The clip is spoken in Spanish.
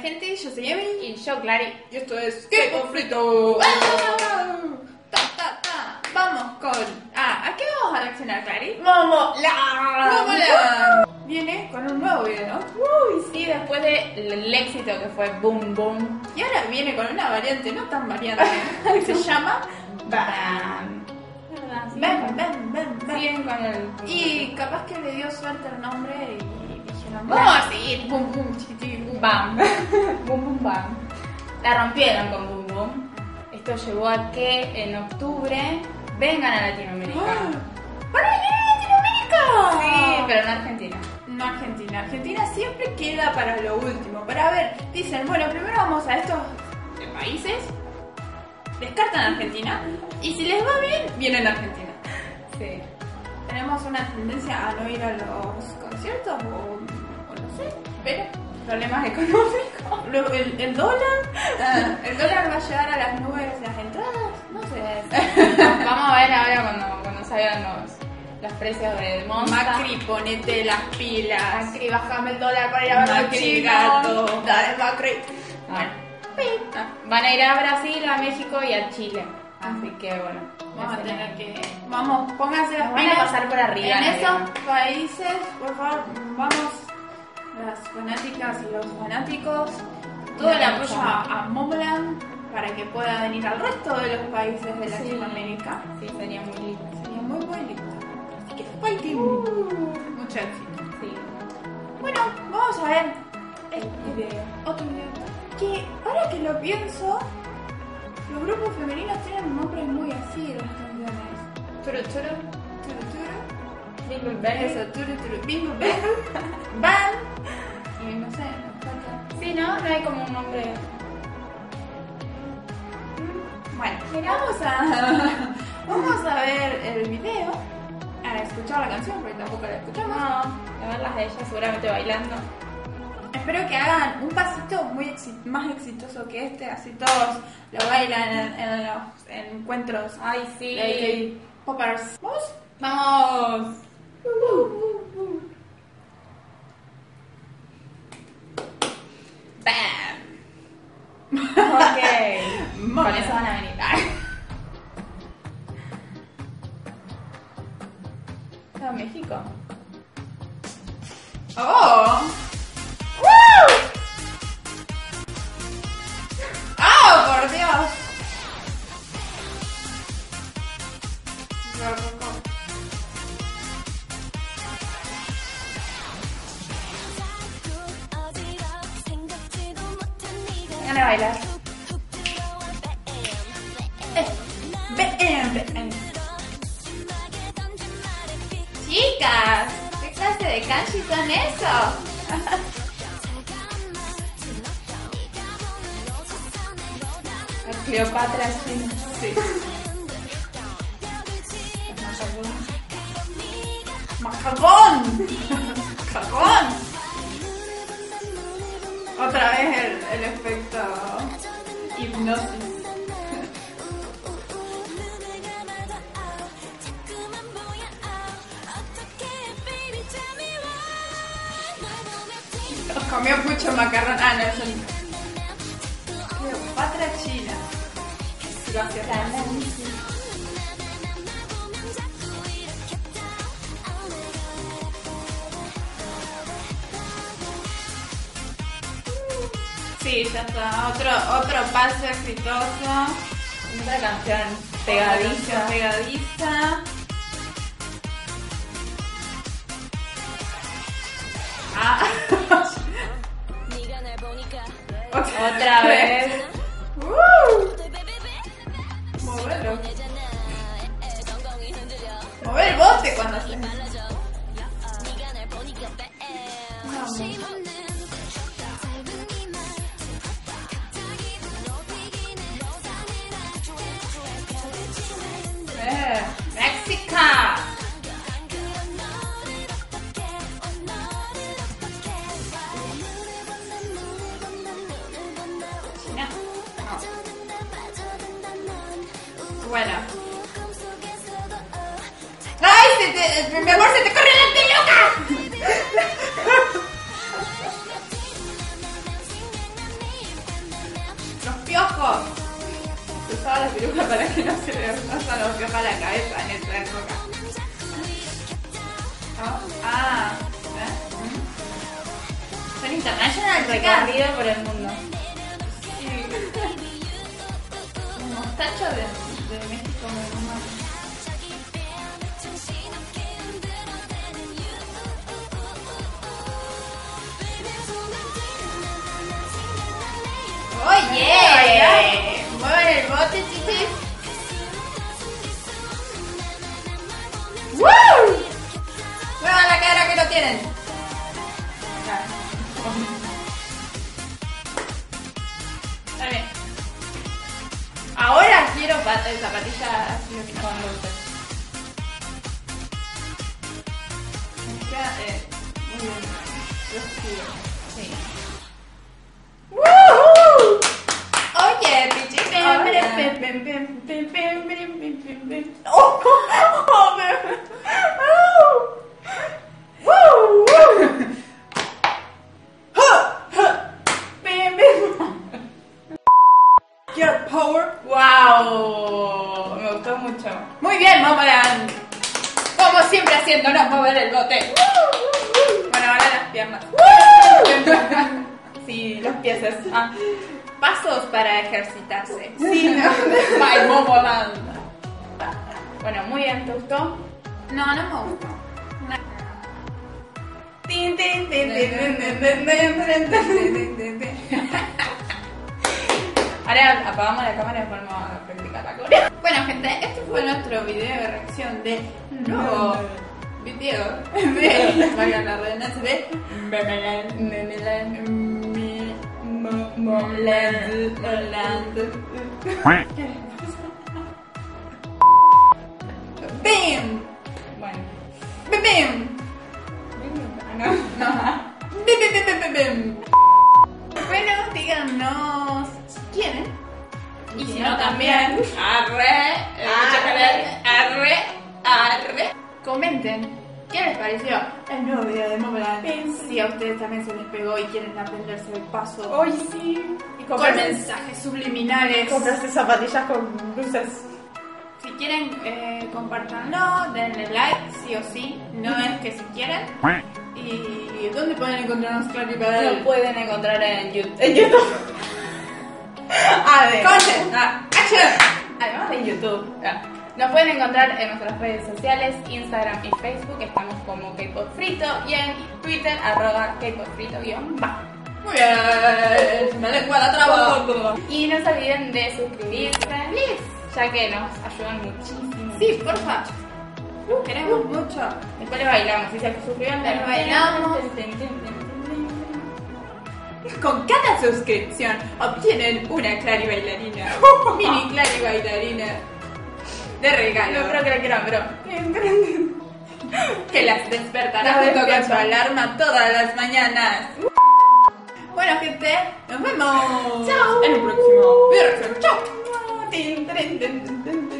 gente, yo soy Emi. Y yo, Clary. Y esto es ¡Qué Frito! Vamos con... ¿a qué vamos a reaccionar, Clary? ¡Momoland! Viene con un nuevo video, ¿no? Uy, sí, después del éxito que fue Boom Boom. Y ahora viene con una variante, no tan variante, que se llama Bam. Bam. Siguen con el... Y capaz que le dio suerte el nombre y dijeron, Bam. vamos a seguir, boom, boom, chiquití, boom. Bam. Boom Boom Bam. La rompieron con Boom Boom. Esto llevó a que en octubre vengan a Latinoamérica. ¡Van a venir a Latinoamérica! Sí, pero no Argentina. No Argentina. Argentina siempre queda para lo último. Para ver, dicen, bueno, primero vamos a estos países, descartan Argentina, y si les va bien, vienen a Argentina. Sí. Tenemos una tendencia a no ir a los conciertos o no sé, pero Problemas económicos. luego el dólar, el dólar va a llegar a las nubes, las entradas, no sé. Vamos a ver ahora cuando salgan los precios de Monza. Macri, ponete las pilas. Macri, bajame el dólar para ir a ver los Macri, chinos. gato. Dale, Macri. Bueno, van a ir a Brasil, a México y a Chile. Así que bueno, Vamos a tener que... Vamos, pónganse las van a pilas. pasar por arriba. En ¿no? esos países, por favor, vamos, las fanáticas y los fanáticos, todo el apoyo a Momoland para que pueda venir al resto de los países de Latinoamérica. Sí, sería muy lindo. Sería muy lindo. Así que fighting. Mucho éxito. Sí. Bueno, vamos a ver otro video. Que ahora que lo pienso, los grupos femeninos tienen nombres muy así de las canciones. Turu turu, Turu turu. Bingo Bell. Eso, turu turu. Bingo bang. Bam. Y no sé, nos falta. Sí, ¿no? No hay como un nombre. Bueno, vamos a ver el video, a escuchar la canción porque tampoco la escuchamos. No, a verlas de ellas seguramente bailando. Espero que hagan un pasito muy más exitoso que este, así todos lo bailan en los encuentros. Ay, sí. de K-popers. ¿Vamos? ¡Vamos! ¡Bam! Ok. Con eso van a venir. ¿Está México? ¡Oh! ¡Woo! ¡Oh, por Dios! Van a bailar. Chicas, ¿qué clase de kanji son eso? Cleopatra china. Sí. ¡Macagón! ¡Cagón! Otra vez el efecto hipnosis. Comió mucho macarrón. Ah, no, es un... Cleopatra china. Gracias. Sí, ya está. Otro paso exitoso. Otra canción pegadiza. Pegadiza. Ah. Otra vez. Movelo. Mover el bote cuando se... Mexica. China. No. Bueno. ¡Ay! Mi amor, se te corre la peluca. pioja la cabeza en esa época. Son international, chicas. Recorrido por el mundo. Un mostacho de México muy normal. ¡Oye! Muevan el bote, chichis. ¡Woo! Muevan la cara que lo tienen. Está bien. Ahora quiero zapatillas así con luces. Me queda muy bien. Sí. ¡Woohoo! Oye, pichi. Get power. ¡Wow! Me gustó mucho. Muy bien, Momoland. Como siempre haciéndonos mover el bote. Bueno, ahora las piernas. Sí, los pies. Pasos para ejercitarse. Sí, no. By Momoland. Bueno, muy bien, ¿te gustó? No, no me gustó. Ahora apagamos la cámara y ponemos a practicar la coreo. Bueno, gente, este fue nuestro video de reacción de nuevo video de valga la redundancia de Momoland. ¡Bim! Bueno. ¡Bim, bim! No. ¡Bim, bim, bim, bim, bim! Bueno, díganos si quieren. Y si no, también. Arre. Comenten. ¿Qué les pareció el nuevo video de Momoland? Si a ustedes también se les pegó y quieren aprenderse el paso. ¡Hoy sí! Y Con comprarse mensajes subliminales. zapatillas con luces. Si quieren, compártanlo, denle like, sí o sí. No es que si quieren. ¿Y dónde pueden encontrarnos, Clary Bell? Lo pueden encontrar en YouTube. Content. Action. Además de YouTube. Nos pueden encontrar en nuestras redes sociales, Instagram y Facebook. Estamos como K-Pop Frito. Y en Twitter, @KPopFrito_. Muy bien. Me lengua la traba. Y no se olviden de suscribirse, ya que nos ayudan muchísimo. Sí, porfa. Queremos mucho. Después le bailamos. Si se suscriben, Le bailamos. Con cada suscripción obtienen una Clary bailarina. Mini Clary bailarina. De regalo. No creo que la quieran, pero que las despertará Las junto con su despierta. alarma todas las mañanas. Bueno, gente, nos vemos. Chao. En el próximo video. Chao.